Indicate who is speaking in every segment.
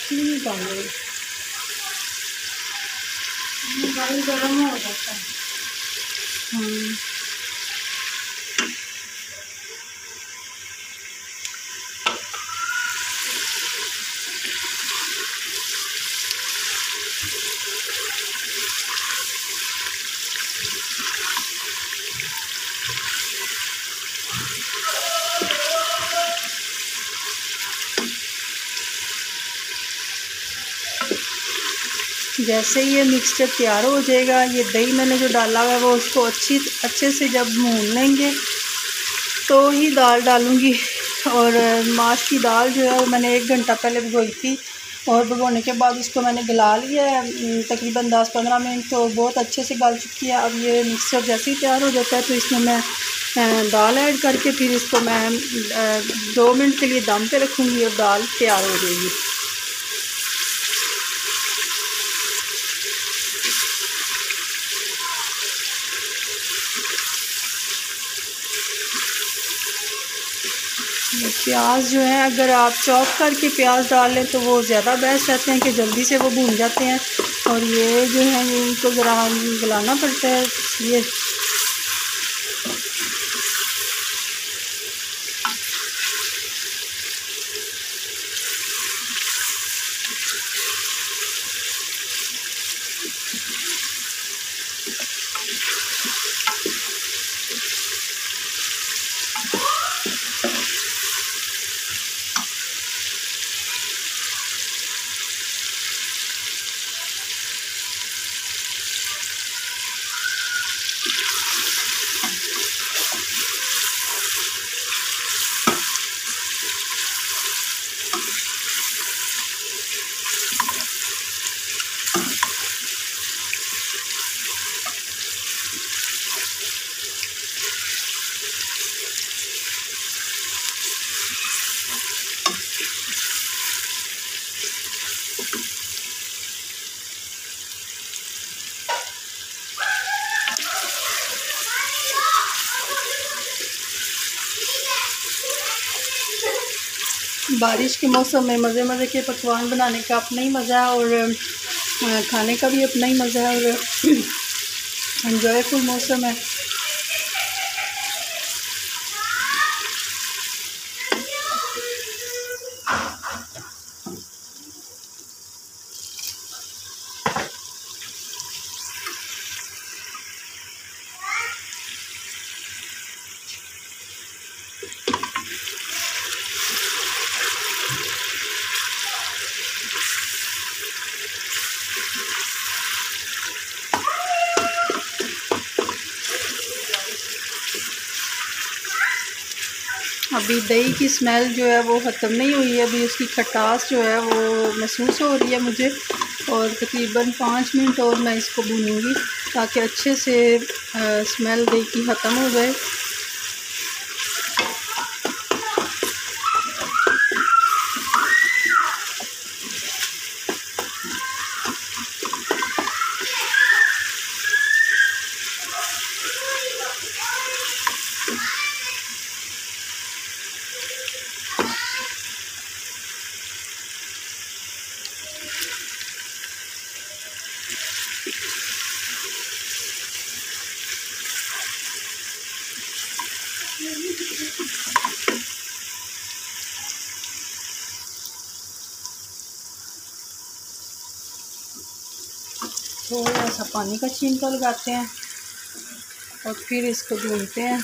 Speaker 1: नहीं पानी मोबाइल गर्म हो जाता है। जैसे ये मिक्सचर तैयार हो जाएगा, ये दही मैंने जो डाला हुआ है वो उसको अच्छे से जब भून लेंगे तो ही दाल डालूँगी। और माश की दाल जो है मैंने 1 घंटा पहले भिगोई थी और भिगोने के बाद इसको मैंने गला लिया है तकरीबन 10-15 मिनट, तो बहुत अच्छे से गल चुकी है। अब ये मिक्सचर जैसे ही तैयार हो जाता है तो इसमें मैं दाल ऐड करके फिर इसको मैं 2 मिनट के लिए दम पे रखूँगी और दाल तैयार हो जाएगी। प्याज जो है अगर आप चॉप करके प्याज डाल लें तो वो ज़्यादा बेस्ट रहते हैं कि जल्दी से वो भून जाते हैं, और ये जो है इनको ज़रा गलाना पड़ता है इसलिए। बारिश के मौसम में मज़े के पकवान बनाने का अपना ही मज़ा है और खाने का भी अपना ही मज़ा है और एंजॉयफुल मौसम है। अभी दही की स्मेल जो है वो ख़त्म नहीं हुई है, अभी उसकी खटास जो है वो महसूस हो रही है मुझे, और तकरीबन 5 मिनट और मैं इसको भूनूंगी ताकि अच्छे से स्मेल दही की ख़त्म हो जाए। थोड़ा सा पानी का छींटा लगाते हैं और फिर इसको भूनते हैं।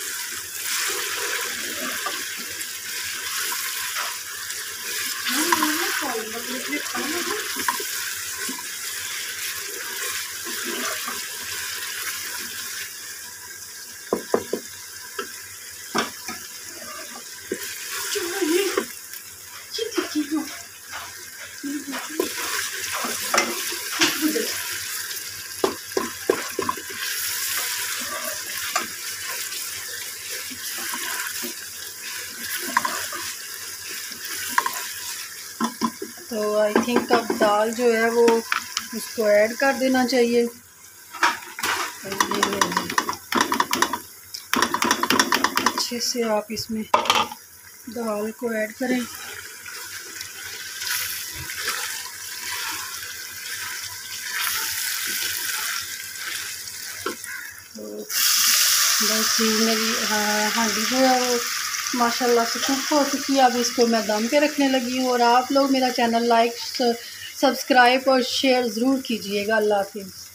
Speaker 1: तो आई थिंक अब दाल जो है वो उसको ऐड कर देना चाहिए। अच्छे से आप इसमें दाल को ऐड करें। तो बस ये मेरी हांडी जो है वो माशाल्लाह से कुक हो चुकी है। अब इसको मैं दम पे रखने लगी हूँ। और आप लोग मेरा चैनल लाइक, सब्सक्राइब और शेयर ज़रूर कीजिएगा। अल्लाह हाफ़िज़।